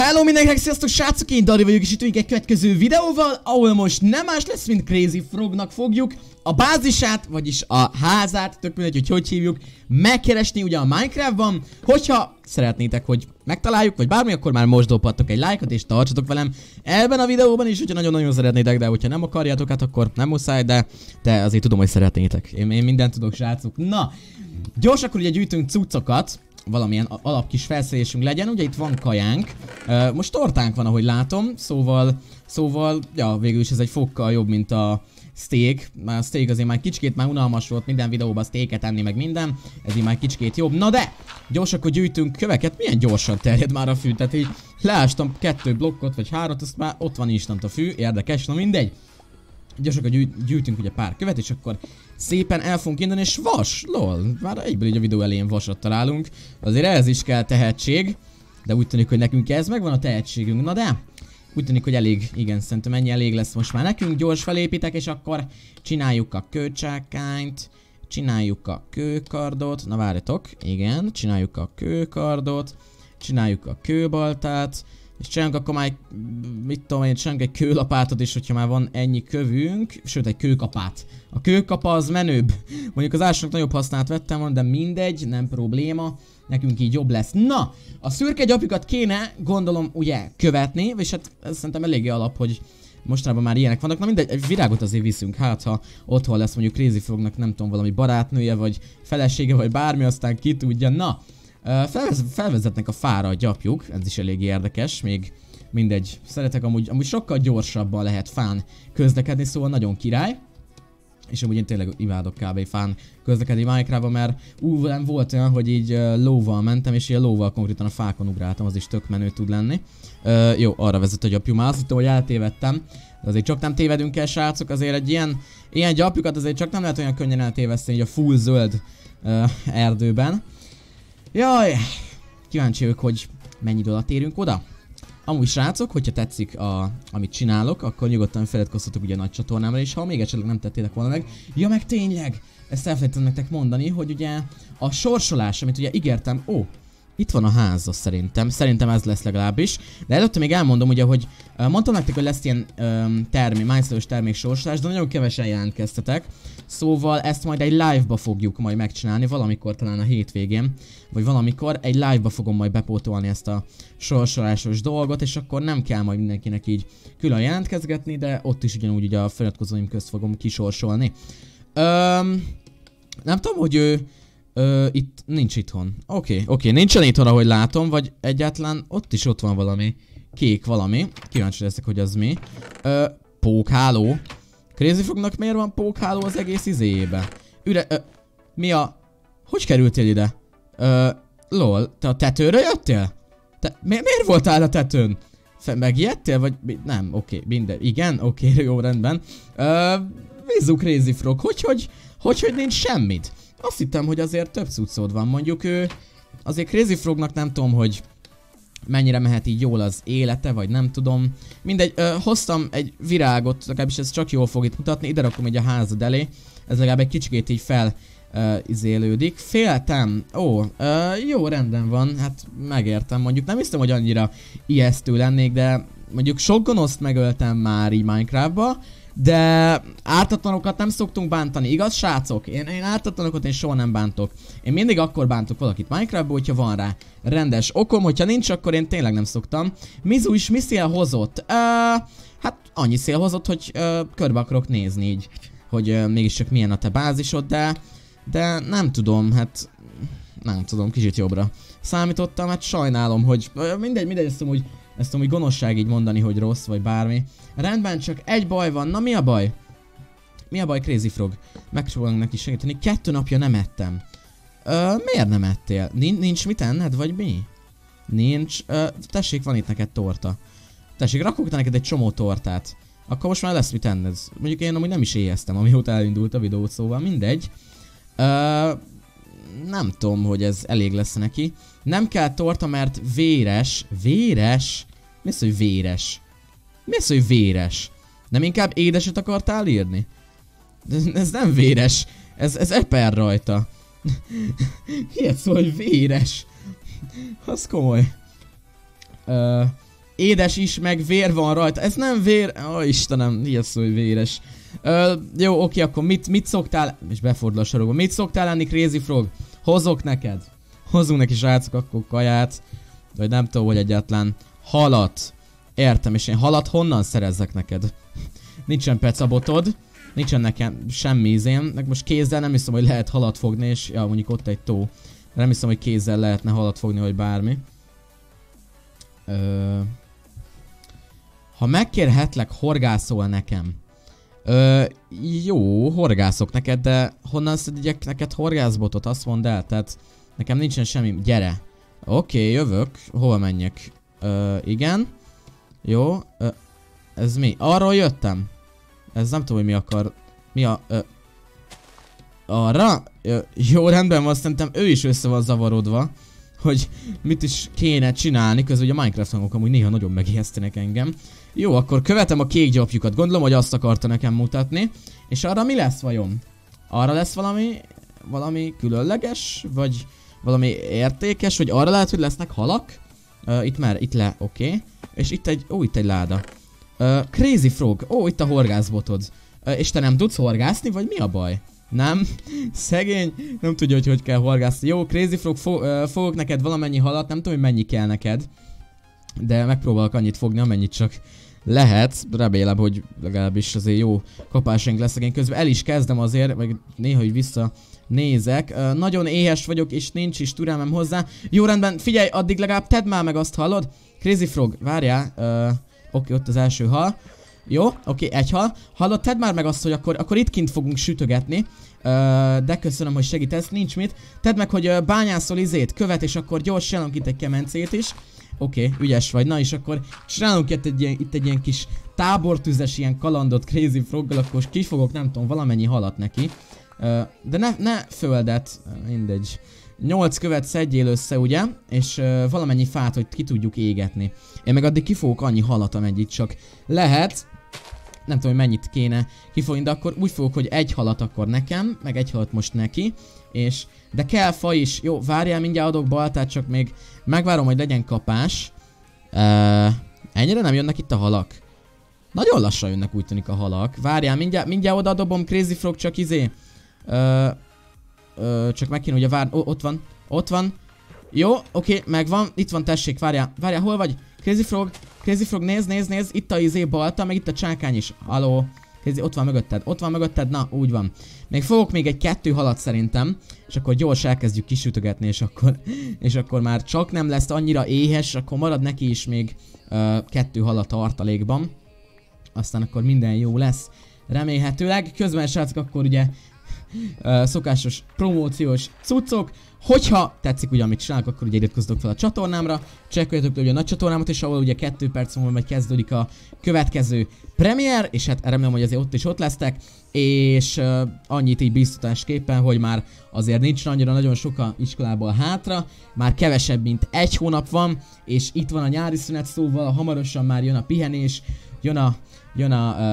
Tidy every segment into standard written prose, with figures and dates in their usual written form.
Hello mindenkinek, sziasztok srácok, én Dari vagyok, és itt vagyunk egy következő videóval, ahol most nem más lesz, mint Crazy Frognak fogjuk a bázisát, vagyis a házát, tök mindegy, hogy hívjuk, megkeresni ugye a Minecraftban. Hogyha szeretnétek, hogy megtaláljuk, vagy bármi, akkor már most dobhattok egy lájkot, és tartsatok velem ebben a videóban is, hogyha nagyon-nagyon szeretnétek, de hogyha nem akarjátok, hát akkor nem muszáj, de azért tudom, hogy szeretnétek. Én mindent tudok, srácok. Na, gyors, akkor ugye gyűjtünk cuccokat, valamilyen alap kis felszerelésünk legyen, ugye itt van kajánk, most tortánk van, ahogy látom, szóval, ja, végül is ez egy fokkal jobb, mint a steak, már a steak azért már kicsikét már unalmas volt, minden videóban steaket enni meg minden, ez így már kicsikét jobb, na de, gyorsan, akkor gyűjtünk köveket, milyen gyorsan terjed már a fű, tehát így leástam 2 blokkot, vagy 3, azt már ott van instant a fű, érdekes, na mindegy. Gyorsan, akkor gyűjtünk ugye pár követ, és akkor szépen el fogunk indulni, és vas, lol, már egyből így a videó elején vasat találunk, azért ez is kell tehetség, de úgy tűnik, hogy nekünk ez megvan a tehetségünk, na de, úgy tűnik, hogy elég, igen, szerintem ennyi elég lesz most már nekünk, gyors felépítek, és akkor csináljuk a kőcsákányt, csináljuk a kőkardot, na várjatok, igen, csináljuk a kőkardot, csináljuk a kőbaltát, és csinálunk akkor már egy, mit tudom én, csinálunk egy kőlapátot is, hogyha már van ennyi kövünk, sőt egy kőkapát. A kőkapa az menőbb. Mondjuk az ásnak nagyobb hasznát vettem volna, de mindegy, nem probléma. Nekünk így jobb lesz. Na, a szürke gyapjukat kéne, gondolom, ugye követni, és hát ez szerintem eléggé alap, hogy mostanában már ilyenek vannak. Na mindegy, egy virágot azért viszünk, hát ha otthon lesz mondjuk Crazy Frognak, nem tudom, valami barátnője, vagy felesége, vagy bármi, aztán ki tudja. Na, felvezetnek a fára a gyapjuk, ez is elég érdekes, még mindegy, szeretek amúgy sokkal gyorsabban lehet fán közlekedni, szóval nagyon király. És amúgy én tényleg imádok kb. Fán közlekedni Minecraftban, mert nem volt olyan, hogy így lóval mentem, és ilyen lóval konkrétan a fákon ugráltam, az is tök menő tud lenni. Jó, arra vezet a gyapjú, már azt hittem, hogy eltévedtem, de azért csak nem tévedünk el, srácok, azért egy ilyen gyapjukat azért csak nem lehet olyan könnyen eltéveszteni, így a full zöld erdőben. Jaj, kíváncsi vagyok, hogy mennyi idő alatt érünk oda. Amúgy srácok, hogyha tetszik amit csinálok, akkor nyugodtan feliratkozzatok ugye a nagy csatornámra, és ha még esetleg nem tettétek volna meg. Ja, meg tényleg, ezt elfelejtettem nektek mondani, hogy ugye a sorsolás, amit ugye ígértem, itt van a háza szerintem ez lesz legalábbis. De előtte még elmondom ugye, hogy mondtam nektek, hogy lesz ilyen Minecraft termék sorsolás, de nagyon kevesen jelentkeztetek. Szóval ezt majd egy live-ba fogjuk majd megcsinálni, valamikor talán a hétvégén, vagy valamikor egy live-ba fogom majd bepótolni ezt a sorsolásos dolgot, és akkor nem kell majd mindenkinek így külön jelentkezgetni, de ott is ugyanúgy ugye a feliratkozóim közt fogom kisorsolni. Nem tudom, hogy ő itt nincs itthon. Oké, nincsen itthon, ahogy látom, vagy egyáltalán ott van valami kék valami. Kíváncsi leszek, hogy az mi. Pókháló. Crazy Frognak miért van pókháló az egész izéjébe? Mi a... Hogy kerültél ide? Lol, te a tetőre jöttél? Miért voltál a tetőn? Megijedtél, vagy... Nem, oké, minden... Igen, oké, jó, rendben. Bízzuk Crazy Frog, hogy nincs semmit. Azt hittem, hogy azért több cuccod van, mondjuk azért Crazy Frognak nem tudom, hogy mennyire mehet így jól az élete, vagy nem tudom. Mindegy, hoztam egy virágot, legalábbis ez csak jól fog itt mutatni, ide rakom így a házad elé, ez legalább egy kicsikét így izélődik. Féltem, jó, rendben van, hát megértem, mondjuk nem hiszem, hogy annyira ijesztő lennék, de mondjuk sok gonoszt megöltem már így Minecraftba, de ártatlanokat nem szoktunk bántani, igaz srácok? Én ártatlanokat soha nem bántok. Én mindig akkor bántok valakit Minecraftból, hogyha van rá rendes okom, hogyha nincs, akkor én tényleg nem szoktam. Mizu is mi szél hozott? Hát annyi szél hozott, hogy körbe akarok nézni így, hogy mégiscsak milyen a te bázisod, de nem tudom, hát nem tudom, kicsit jobbra számítottam, hát sajnálom, hogy mindegy, ezt amúgy gonoszság így mondani, hogy rossz, vagy bármi. Rendben, csak egy baj van. Na mi a baj? Mi a baj, Crazy Frog? Megpróbálunk neki segíteni. 2 napja nem ettem. Miért nem ettél? Nincs mit enned, vagy mi? Nincs. Tessék, van itt neked torta. Tessék, rakok neked egy csomó tortát. Akkor most már lesz mit enned. Mondjuk én amúgy nem is éheztem, amióta elindult a videó, szóval mindegy. Nem tudom, hogy ez elég lesz neki. Nem kell torta, mert véres. Véres? Mi az, hogy véres? Mi az, hogy véres? Nem inkább édeset akartál írni? Ez nem véres. Ez eper rajta. Ilyet szó, hogy véres. Az komoly. Édes is, meg vér van rajta. Ez nem vér... Ó, Istenem, hisz, hogy véres. Jó, oké, akkor mit szoktál... És befordul a sorokba. Mit szoktál lenni, Crazy Frog? Hozok neked. Hozzunk neki, srácok, akkor kaját. Vagy nem tudom, hogy egyáltalán halat. Értem, és én halat honnan szerezzek neked? Nincsen pecabotod. Nincsen nekem semmi izém. Meg most kézzel nem hiszem, hogy lehet halat fogni, és ja, mondjuk ott egy tó. Nem hiszem, hogy kézzel lehetne halat fogni, vagy bármi. Ha megkérhetlek, horgászol nekem. Jó, horgászok neked, de honnan szedjek neked horgászbotot? Azt mondd el, tehát nekem nincsen semmi. Gyere. Oké, jövök. Hova menjek? Igen. Jó. Ez mi? Arról jöttem. Ez nem tudom, hogy mi akar. Mi a... arra? Jó, rendben van, szerintem ő is össze van zavarodva. Hogy mit is kéne csinálni, közben ugye a Minecraft hangok amúgy néha nagyon megijesztenek engem. Jó, akkor követem a kék gyapjukat, gondolom, hogy azt akarta nekem mutatni. És arra mi lesz vajon? Arra lesz valami különleges? Vagy valami értékes? Vagy arra lehet, hogy lesznek halak? Itt le, oké. És itt egy láda. Crazy Frog, itt a horgászbotod. És te nem tudsz horgászni, vagy mi a baj? Nem? Szegény, nem tudja, hogy kell horgászni. Jó, Crazy Frog, fogok neked valamennyi halat, nem tudom, hogy mennyi kell neked. De megpróbálok annyit fogni, amennyit csak lehet. Remélem, hogy legalábbis azért jó kapásaink lesz. Én közben el is kezdem azért, meg néha így visszanézek. Nagyon éhes vagyok, és nincs is türelmem hozzá. Jó, rendben, figyelj, addig legalább tedd már meg azt, hallod? Crazy Frog, várjál. Oké, ott az első hal. Jó, oké, egy hal. Hallod, tedd már meg azt, hogy akkor itt kint fogunk sütögetni. De köszönöm, hogy segítesz, nincs mit. Tedd meg, hogy bányászol követ, és akkor gyors csinálunk itt egy kemencét is. Oké, ügyes vagy. Na és akkor csinálunk itt egy ilyen kis tábortüzes ilyen kalandot Crazy Froggal, akkor kifogok, nem tudom, valamennyi halat neki. De ne földet, mindegy. 8 követ szedjél össze, ugye? És valamennyi fát, hogy ki tudjuk égetni. Én meg addig kifogok annyi halat, amennyit csak lehet. Nem tudom, hogy mennyit kéne kifogni, de akkor úgy fogok, hogy egy halat akkor nekem, meg egy halat most neki. De kell fa is. Jó, várjál, mindjárt adok baltát, csak még megvárom, hogy legyen kapás. Ennyire nem jönnek itt a halak? Nagyon lassan jönnek, úgy tűnik, a halak. Várjál, mindjárt odadobom, Crazy Frog, csak csak meg kéne ugye várni. Ott van. Jó, oké, megvan. Itt van, tessék, várjál, hol vagy? Crazy Frog, nézd, itt a balta, meg itt a csákány is. Halló. Ott van mögötted, na, úgy van. Még fogok még 2 halat szerintem, és akkor gyors elkezdjük kisütögetni, és akkor már csak nem lesz annyira éhes, akkor marad neki is még 2 halat tartalékban. Aztán akkor minden jó lesz, remélhetőleg. Közben, srácok, akkor ugye szokásos promóciós cuccok. Hogyha tetszik ugye, amit csinálok, akkor ugye iratkozzatok fel a csatornámra, csekkoljatok ugye a nagy csatornámat, és ahol ugye 2 perc múlva majd kezdődik a következő premier, és hát remélem, hogy azért ott lesztek, és annyit így biztosításképpen, hogy már azért nincs annyira nagyon sok a iskolából hátra, már kevesebb, mint 1 hónap van, és itt van a nyári szünet, szóval hamarosan már jön a pihenés, jön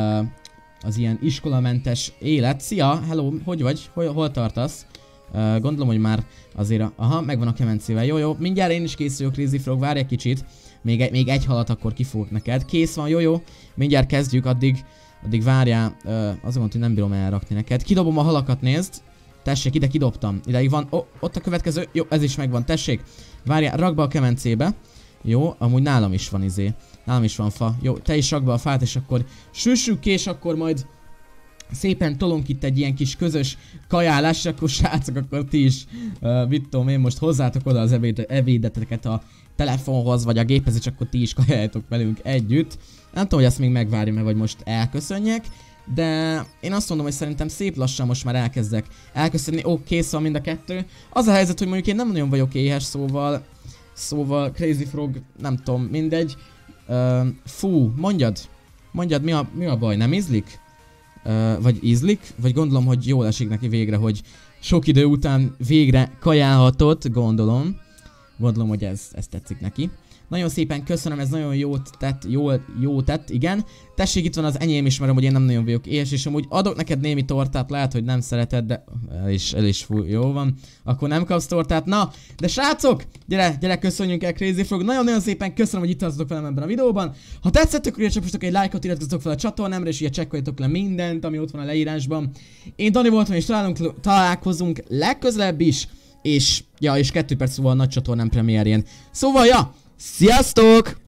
az ilyen iskolamentes élet. Szia, hello, hogy vagy? Hol tartasz? Gondolom, hogy már azért aha, megvan a kemencével. Jó, mindjárt én is készülök, Crazy Frog, várj egy kicsit. Még egy halat akkor kifogok neked. Kész van, jó, mindjárt kezdjük, addig várjál. Azt gondolom, hogy nem bírom elrakni neked. Kidobom a halakat, nézd. Tessék, ide kidobtam. Ideig van, ott a következő. Jó, ez is megvan, tessék. Várjál, rak be a kemencébe. Jó, amúgy nálam is van nálam is van fa. Jó, te is rak be a fát, és akkor süssük ki, és akkor majd szépen tolunk itt egy ilyen kis közös kajálás, és akkor srácok, akkor ti is, mit tudom én, most hozzátok oda az ebédeteket a telefonhoz, vagy a géphez, és akkor ti is kajáljátok velünk együtt. Nem tudom, hogy ezt még megvárjam-e, vagy most elköszönjek, de én azt mondom, hogy szerintem szép lassan most már elkezdek elköszönni. Kész van mind a 2. Az a helyzet, hogy mondjuk én nem nagyon vagyok éhes, szóval Crazy Frog, nem tudom, mindegy. Fú, mondjad, mi a baj, nem ízlik? Vagy ízlik? Vagy gondolom, hogy jól esik neki végre, hogy sok idő után végre kajálhatott, gondolom, hogy ez tetszik neki. Nagyon szépen köszönöm, ez nagyon jó tett, igen. Tessék, itt van az enyém is, mert amúgy én nem nagyon vagyok éhes, és amúgy adok neked némi tortát, lehet, hogy nem szereted, de el is fúj, jó van. Akkor nem kapsz tortát, na, de srácok, gyere, köszönjünk el Crazy Frog, nagyon-nagyon szépen köszönöm, hogy itt tartotok velem ebben a videóban. Ha tetszett, akkor csapjatok egy lájkot, iratkozzatok fel a csatornámra, és ugye csekkoljatok le mindent, ami ott van a leírásban. Én Dani voltam, és találkozunk legközelebb is, és 2 perc szóval a nagy csatornám premierjén. Szóval, sziasztok!